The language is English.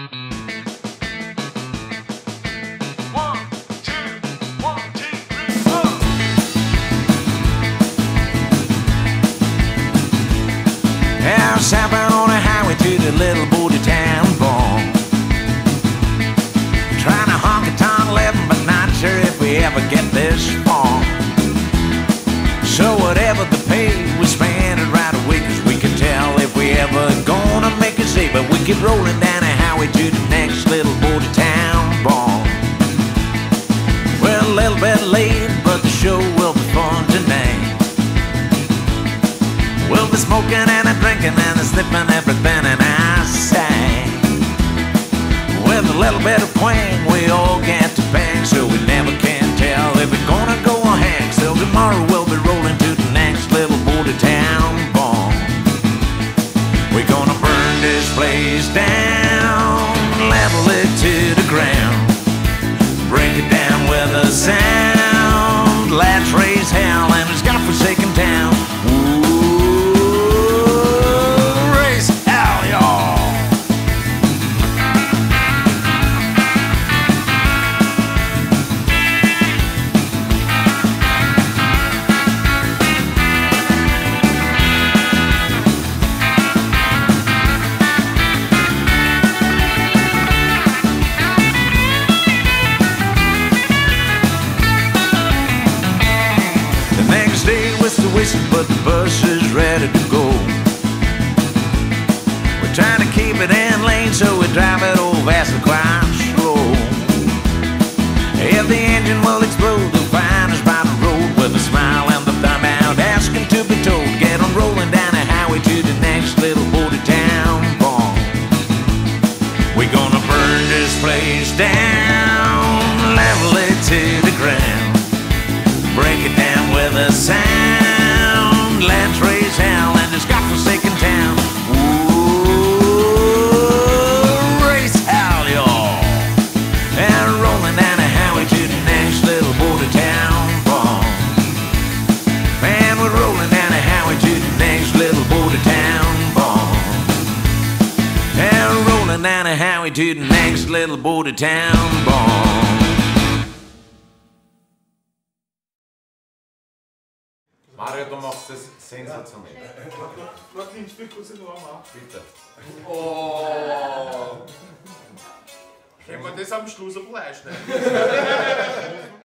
Southbound on the highway to the little booty town born. Trying to honky tonk livin', but not sure if we ever get this far. So whatever the pay, we spend it right away, 'cause we can tell if we ever gonna make it safe. But we keep rolling down the highway to the next little booty town born. We're a little bit late, but the show will be fun tonight. We'll be smoking and a drinking and a sniffing everything in our sight. With a little bit of twang, we all get to bang, so we never can tell if we're gonna go or hang. So tomorrow we'll be rolling to the next little booty town born. We're gonna burn this place down, level it to the ground, break it down with a sound. Let's raise hell in this godforsaken town. But the bus is ready to go. We're trying to keep it in lane, so we drive it old fast and quite slow. If the engine will explode, they'll find us by the road with a smile and the thumb out, asking to be told. Get on rolling down the highway to the next little booty town born. We're gonna burn this place down, level it to the ground, break it down with a sound. Let's raise hell in this godforsaken town. Ooh, raise hell, y'all. And rolling down the highway to the next little booty town born. Man, we're rolling down the highway to the next little booty town born. And rolling down the highway to the next little booty town born. Mario, du machst das sensationell. Was nimmst du kurz in den Raum ab? Bitte. Oh! Können wir das am Schluss ein bisschen einschneiden?